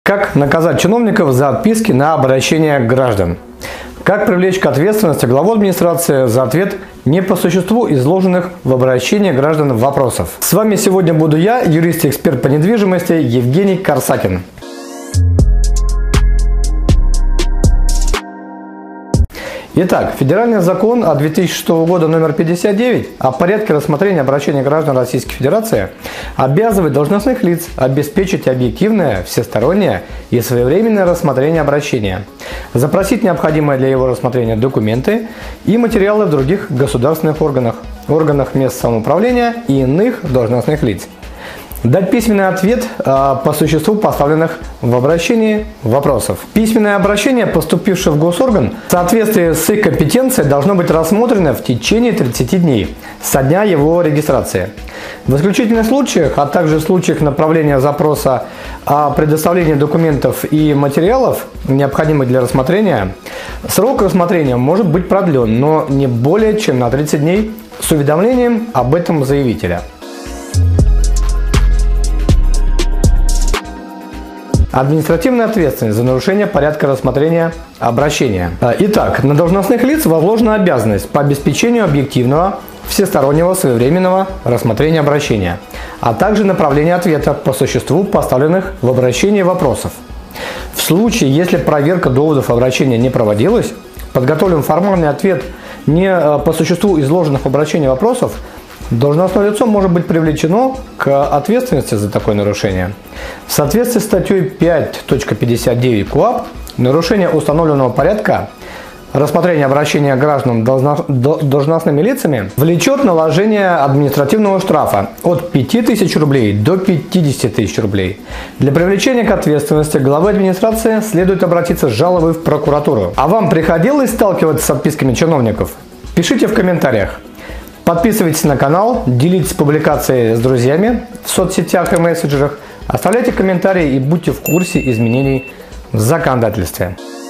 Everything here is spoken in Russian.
Как наказать чиновников за отписки на обращения граждан? Как привлечь к ответственности главу администрации за ответ не по существу изложенных в обращении граждан вопросов? С вами сегодня буду я, юрист и эксперт по недвижимости Евгений Корсакин. Итак, федеральный закон от 2006 года номер 59 о порядке рассмотрения обращений граждан Российской Федерации обязывает должностных лиц обеспечить объективное, всестороннее и своевременное рассмотрение обращения, запросить необходимые для его рассмотрения документы и материалы в других государственных органах мест самоуправления и иных должностных лиц. Дать письменный ответ по существу поставленных в обращении вопросов. Письменное обращение, поступившее в госорган, в соответствии с их компетенцией, должно быть рассмотрено в течение 30 дней со дня его регистрации. В исключительных случаях, а также в случаях направления запроса о предоставлении документов и материалов, необходимых для рассмотрения, срок рассмотрения может быть продлен, но не более чем на 30 дней с уведомлением об этом заявителя. Административная ответственность за нарушение порядка рассмотрения обращения. Итак, на должностных лиц возложена обязанность по обеспечению объективного, всестороннего, своевременного рассмотрения обращения, а также направления ответа по существу поставленных в обращении вопросов. В случае, если проверка доводов обращения не проводилась, подготовлен формальный ответ не по существу изложенных в обращении вопросов, должностное лицо может быть привлечено к ответственности за такое нарушение. В соответствии с статьей 5.59 КоАП нарушение установленного порядка рассмотрения обращения граждан должностными лицами влечет наложение административного штрафа от 5000 рублей до 50 тысяч рублей. Для привлечения к ответственности главы администрации следует обратиться с жалобой в прокуратуру. А вам приходилось сталкиваться с отписками чиновников? Пишите в комментариях. Подписывайтесь на канал, делитесь публикацией с друзьями в соцсетях и мессенджерах, оставляйте комментарии и будьте в курсе изменений в законодательстве.